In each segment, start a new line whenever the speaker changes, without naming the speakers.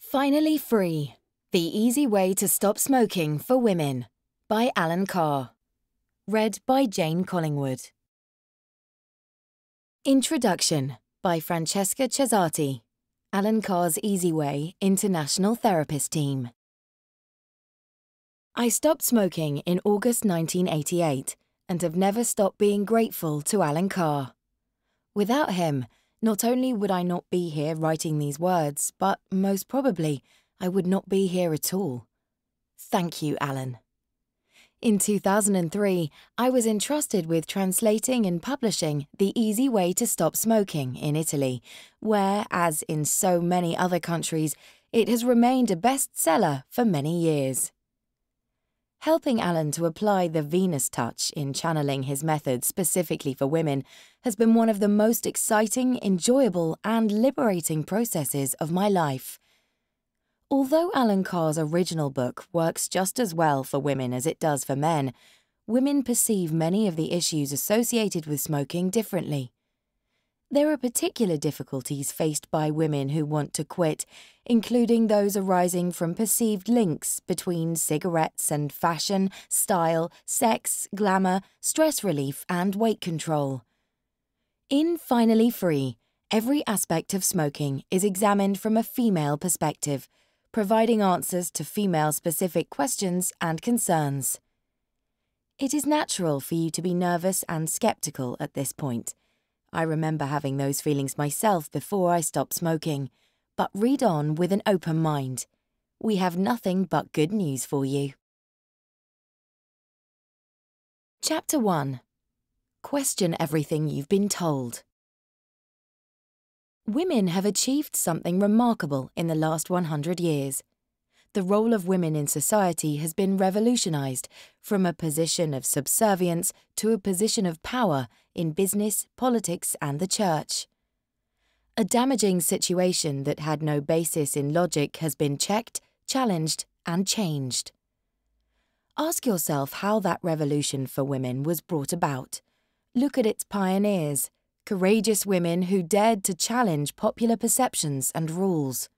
Finally Free, The Easy Way to Stop Smoking for Women by Alan Carr. Read by Jane Collingwood. Introduction by Francesca Cesati, Alan Carr's Easyway International Therapist Team. I stopped smoking in August 1988 and have never stopped being grateful to Alan Carr. Without him, not only would I not be here writing these words, but most probably I would not be here at all. Thank you, Alan. In 2003, I was entrusted with translating and publishing The Easy Way to Stop Smoking in Italy, where, as in so many other countries, it has remained a bestseller for many years. Helping Alan to apply the Venus touch in channeling his methods specifically for women has been one of the most exciting, enjoyable, and liberating processes of my life. Although Alan Carr's original book works just as well for women as it does for men, women perceive many of the issues associated with smoking differently. There are particular difficulties faced by women who want to quit, including those arising from perceived links between cigarettes and fashion, style, sex, glamour, stress relief, and weight control. In Finally Free, every aspect of smoking is examined from a female perspective, providing answers to female-specific questions and concerns. It is natural for you to be nervous and skeptical at this point. I remember having those feelings myself before I stopped smoking, but read on with an open mind. We have nothing but good news for you. Chapter 1. Question everything you've been told. Women have achieved something remarkable in the last 100 years. The role of women in society has been revolutionized from a position of subservience to a position of power in business, politics, and the church. A damaging situation that had no basis in logic has been checked, challenged, and changed. Ask yourself how that revolution for women was brought about. Look at its pioneers, courageous women who dared to challenge popular perceptions and rules.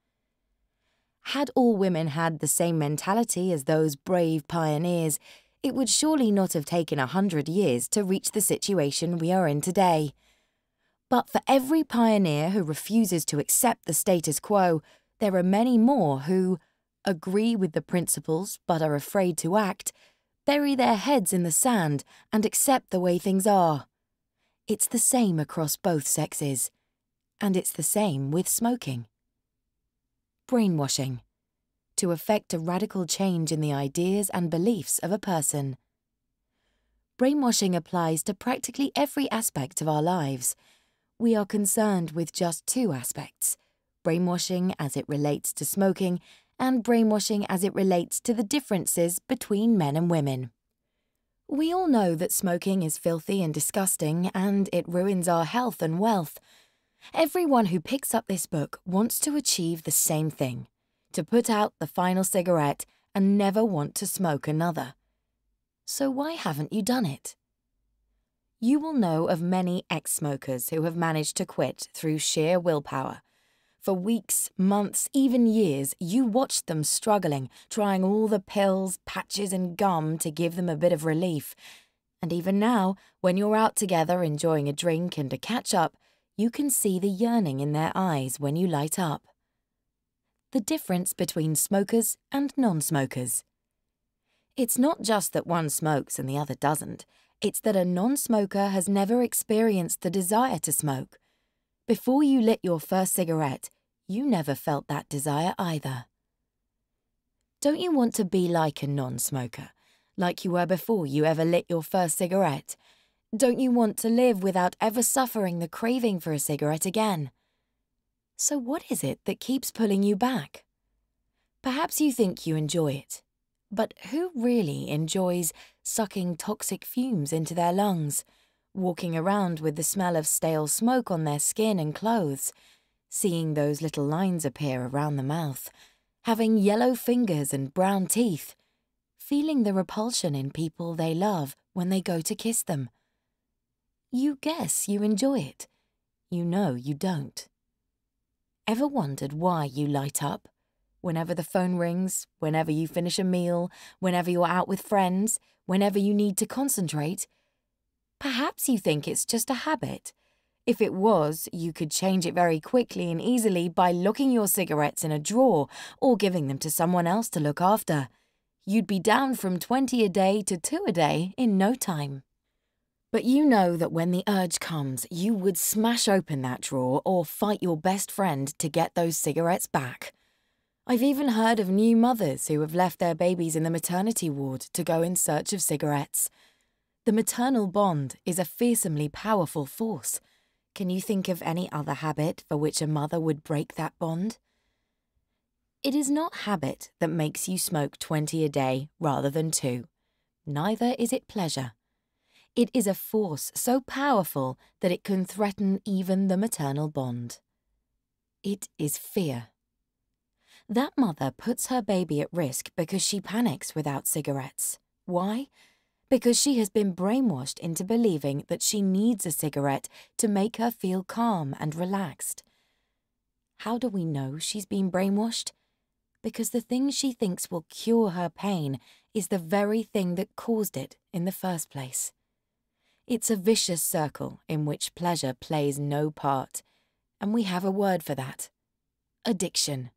Had all women had the same mentality as those brave pioneers, it would surely not have taken 100 years to reach the situation we are in today. But for every pioneer who refuses to accept the status quo, there are many more who agree with the principles but are afraid to act, bury their heads in the sand, and accept the way things are. It's the same across both sexes, and it's the same with smoking. Brainwashing. To effect a radical change in the ideas and beliefs of a person. Brainwashing applies to practically every aspect of our lives. We are concerned with just two aspects: brainwashing as it relates to smoking, and brainwashing as it relates to the differences between men and women. We all know that smoking is filthy and disgusting, and it ruins our health and wealth. Everyone who picks up this book wants to achieve the same thing: to put out the final cigarette and never want to smoke another. So why haven't you done it? You will know of many ex-smokers who have managed to quit through sheer willpower. For weeks, months, even years, you watched them struggling, trying all the pills, patches and gum to give them a bit of relief. And even now, when you're out together enjoying a drink and a catch-up, you can see the yearning in their eyes when you light up. The difference between smokers and non-smokers. It's not just that one smokes and the other doesn't. It's that a non-smoker has never experienced the desire to smoke. Before you lit your first cigarette, you never felt that desire either. Don't you want to be like a non-smoker, like you were before you ever lit your first cigarette? Don't you want to live without ever suffering the craving for a cigarette again? So what is it that keeps pulling you back? Perhaps you think you enjoy it, but who really enjoys sucking toxic fumes into their lungs, walking around with the smell of stale smoke on their skin and clothes, seeing those little lines appear around the mouth, having yellow fingers and brown teeth, feeling the repulsion in people they love when they go to kiss them? You guess you enjoy it. You know you don't. Ever wondered why you light up? Whenever the phone rings, whenever you finish a meal, whenever you're out with friends, whenever you need to concentrate. Perhaps you think it's just a habit. If it was, you could change it very quickly and easily by locking your cigarettes in a drawer or giving them to someone else to look after. You'd be down from 20 a day to 2 a day in no time. But you know that when the urge comes, you would smash open that drawer or fight your best friend to get those cigarettes back. I've even heard of new mothers who have left their babies in the maternity ward to go in search of cigarettes. The maternal bond is a fearsomely powerful force. Can you think of any other habit for which a mother would break that bond? It is not habit that makes you smoke 20 a day rather than 2. Neither is it pleasure. It is a force so powerful that it can threaten even the maternal bond. It is fear. That mother puts her baby at risk because she panics without cigarettes. Why? Because she has been brainwashed into believing that she needs a cigarette to make her feel calm and relaxed. How do we know she's been brainwashed? Because the thing she thinks will cure her pain is the very thing that caused it in the first place. It's a vicious circle in which pleasure plays no part, and we have a word for that: addiction.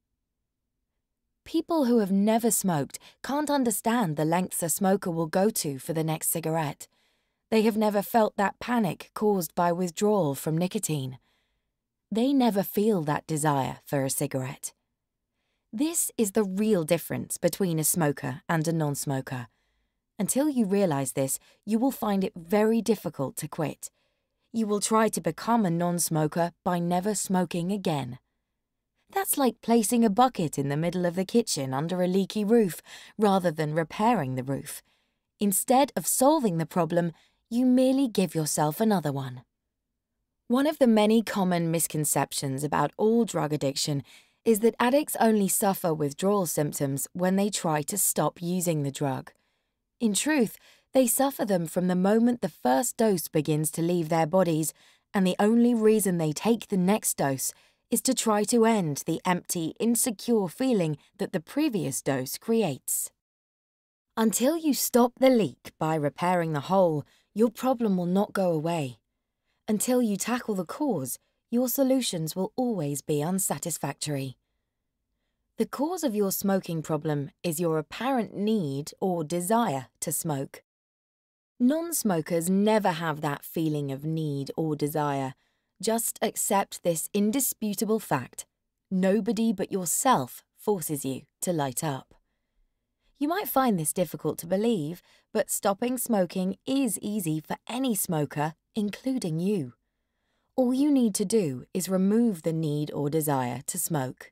People who have never smoked can't understand the lengths a smoker will go to for the next cigarette. They have never felt that panic caused by withdrawal from nicotine. They never feel that desire for a cigarette. This is the real difference between a smoker and a non-smoker. Until you realize this, you will find it very difficult to quit. You will try to become a non-smoker by never smoking again. That's like placing a bucket in the middle of the kitchen under a leaky roof rather than repairing the roof. Instead of solving the problem, you merely give yourself another one. One of the many common misconceptions about all drug addiction is that addicts only suffer withdrawal symptoms when they try to stop using the drug. In truth, they suffer them from the moment the first dose begins to leave their bodies, and the only reason they take the next dose is to try to end the empty, insecure feeling that the previous dose creates. Until you stop the leak by repairing the hole, your problem will not go away. Until you tackle the cause, your solutions will always be unsatisfactory. The cause of your smoking problem is your apparent need or desire to smoke. Non-smokers never have that feeling of need or desire. Just accept this indisputable fact: nobody but yourself forces you to light up. You might find this difficult to believe, but stopping smoking is easy for any smoker, including you. All you need to do is remove the need or desire to smoke.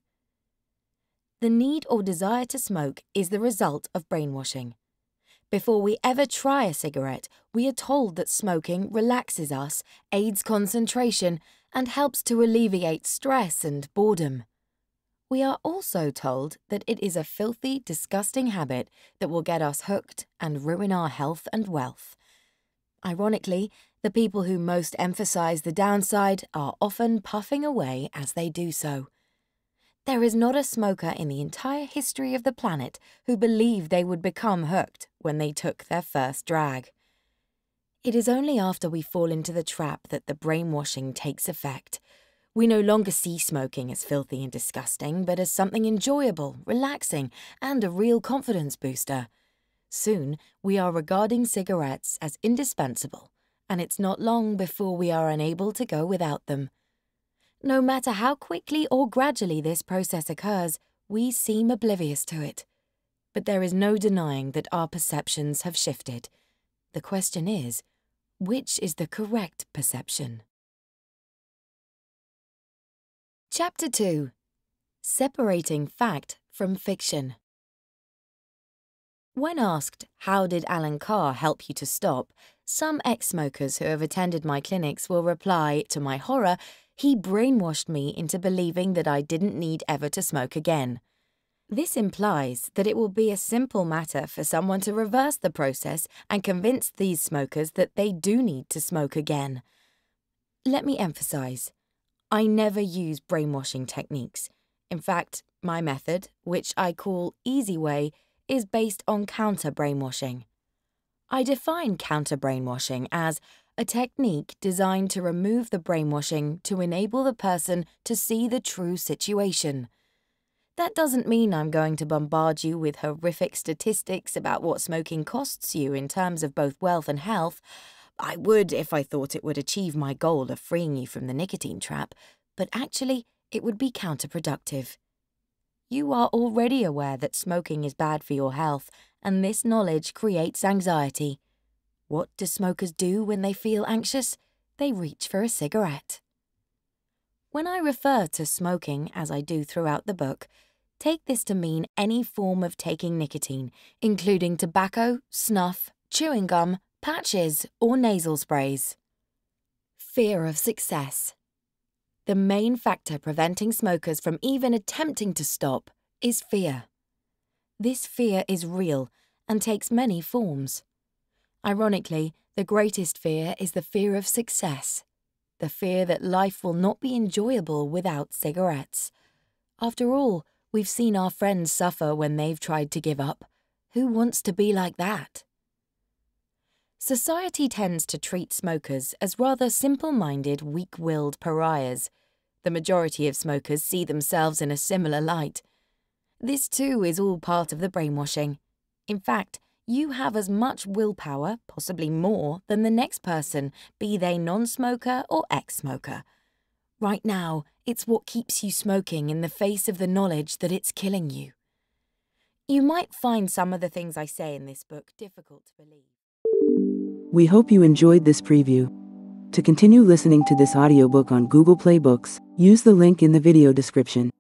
The need or desire to smoke is the result of brainwashing. Before we ever try a cigarette, we are told that smoking relaxes us, aids concentration, and helps to alleviate stress and boredom. We are also told that it is a filthy, disgusting habit that will get us hooked and ruin our health and wealth. Ironically, the people who most emphasize the downside are often puffing away as they do so. There is not a smoker in the entire history of the planet who believed they would become hooked when they took their first drag. It is only after we fall into the trap that the brainwashing takes effect. We no longer see smoking as filthy and disgusting, but as something enjoyable, relaxing, and a real confidence booster. Soon, we are regarding cigarettes as indispensable, and it's not long before we are unable to go without them. No matter how quickly or gradually this process occurs, we seem oblivious to it. But there is no denying that our perceptions have shifted. The question is, which is the correct perception? Chapter 2. Separating Fact from Fiction. When asked, how did Alan Carr help you to stop, some ex-smokers who have attended my clinics will reply, to my horror, he brainwashed me into believing that I didn't need ever to smoke again. This implies that it will be a simple matter for someone to reverse the process and convince these smokers that they do need to smoke again. Let me emphasize, I never use brainwashing techniques. In fact, My method, which I call Easyway, is based on counter-brainwashing. I define counter-brainwashing as a technique designed to remove the brainwashing to enable the person to see the true situation. That doesn't mean I'm going to bombard you with horrific statistics about what smoking costs you in terms of both wealth and health. I would if I thought it would achieve my goal of freeing you from the nicotine trap, but actually it would be counterproductive. You are already aware that smoking is bad for your health, and this knowledge creates anxiety. What do smokers do when they feel anxious? They reach for a cigarette. When I refer to smoking, as I do throughout the book, take this to mean any form of taking nicotine, including tobacco, snuff, chewing gum, patches, or nasal sprays. Fear of success. The main factor preventing smokers from even attempting to stop is fear. This fear is real and takes many forms. Ironically, the greatest fear is the fear of success, the fear that life will not be enjoyable without cigarettes. After all, we've seen our friends suffer when they've tried to give up. Who wants to be like that? Society tends to treat smokers as rather simple-minded, weak-willed pariahs. The majority of smokers see themselves in a similar light. This too is all part of the brainwashing. In fact, you have as much willpower, possibly more, than the next person, be they non-smoker or ex-smoker. Right now, it's what keeps you smoking in the face of the knowledge that it's killing you. You might find some of the things I say in this book difficult to believe.
We hope you enjoyed this preview. To continue listening to this audiobook on Google Play Books, use the link in the video description.